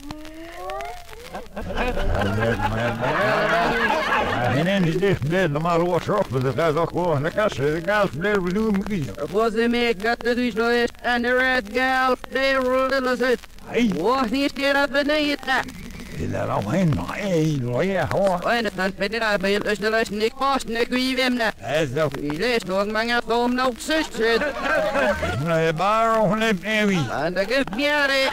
En in dit bed maar wat op, dat is ook gewoon een kast, de gas bleef we doen kiezen. Was de Emag got the dus no is and the red gal they rolled us it. Wat is dit dat beneden? Dat al heen, ja, hoor. En dan ben ik bij het de les niet vast, niet wie hem net. Dat Die leest nog maar gaat om nou zuster. nee, maar ook niet meer. En dat geeft meer.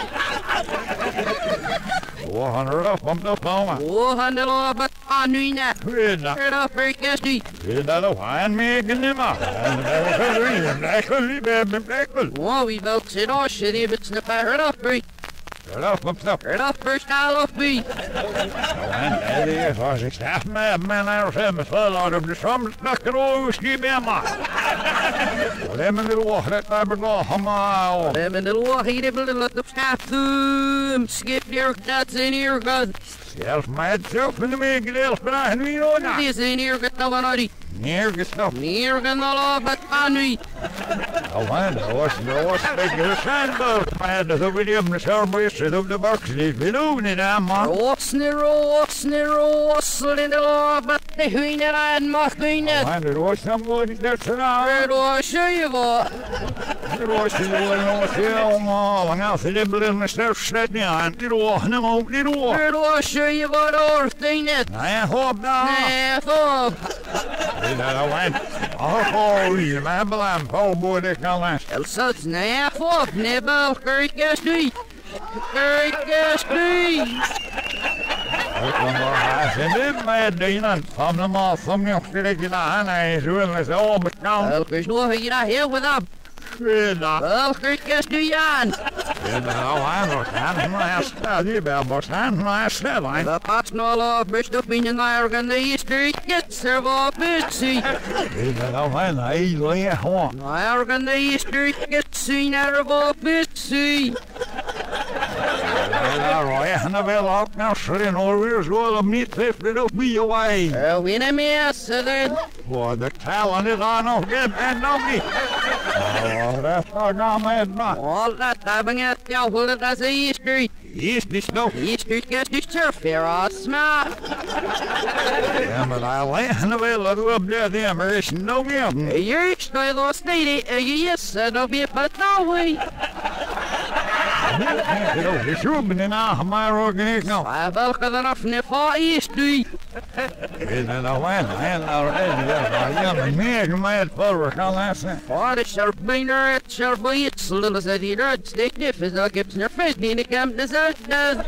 We gaan erop om te komen. We gaan de lopen aan nu net. Weet dat. Dat verkeerd niet. Weet dat ook aanmerken niet maar. En dat is een reden. Dat is een liefde, dat Wow, wie wil zit als je die met de paard afbreekt. erop om te komen. Dat verstaan of wie. En dat is als ik zeg, mijn ouders hebben veel uit op de soms dat ik over schiet bij me. We hebben de oog, dat hebben we nog allemaal. We hebben de loog hier even laten op schaaf. Skip hier, dat zijn hier gaan. Zelfs mij het zelf van de week deels vragen wie nog na. Die zijn hier gaan naar die. Neergestopt. Hier gaan we lopen aan nu. Oh man, dat was een beetje de sandboot. Maar dat we niet op de zomer zitten op de box. We doen het aan, man. Rots in de lopen. De huinen aan mag niet. Maar er was dan woord dat ze nou. Er was je wat. Er was je nog helemaal. En als je dit blijft een stuk slecht niet aan. Die roog, hem ook niet roog. Er was je wat hoort niet. Nou ja, hoop dan. Nee, op. Dat went. Oh, je bent belang. Oh, ik kan les. El zat nee, op. Nee, wel, kijk eens niet. Kijk eens niet. Ik kan wel haast dit met dienen. Van de maat van je sterk aan. Hij zullen het al bekend. Elke nog hier naar heel wat op. Goeiedag. Wel, kijk eens niet aan. Je bent al aan het gaan. Maar stel, je bent pas aan maar stel. Dat past nog op. Best op in een eigen history. Get er wat busy. Je bent al aan het heel erg gewoon. Eigen history. Get zien er wat busy. En dan wil ook nou schreeuwen hoor, weer zo op niet heeft het op wie je wij. Winnen mensen dan. Voor de talen is aan nog geen en nog niet. Oh, dat is nou met me. All that having at the whole of the history. Is die nog? History gets the surfer on smart. Ja, maar alleen wil dat we op de dimmer is nog meer. You're still lost lady. Yes, that'll be but no way. Je schroeven in aangemaaid ook niet nou. I welcome the rough nip history. Is het alleen? En nou ja, maar meer met voor gaan laten. Oh, the sharp binder, it sharp boy, it's little as a deer, stick if it's a gips in your face, need to come to that.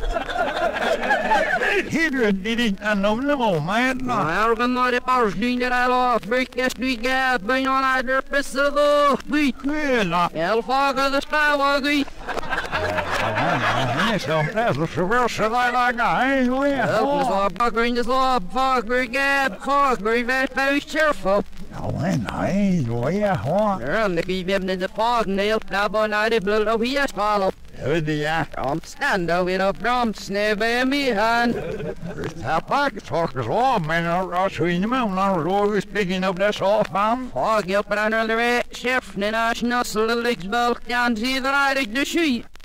Hier did it and no man. I organ not a power doing that I love, break yes, we get, bring on either piss of the week. El fog of the sky, waggy. Zo, dat is wel zo like I Bugger this law, fogger gab, fogger, very cheerful. Oh, en hij, ja, hoor. Run the keep him in the fog, nail, now on I blood of yes, follow. Ja. I'm stand out with a brom snap in me hand. Dat pakketorkers op, men als we in de maand naar de picking up that soft man. Fog up and under the chef, and I snuzzle the legs bulk down to the right of the sheet.